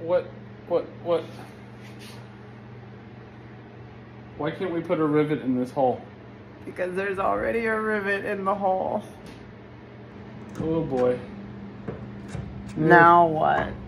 What? Why can't we put a rivet in this hole? Because there's already a rivet in the hole. Oh boy. Now what?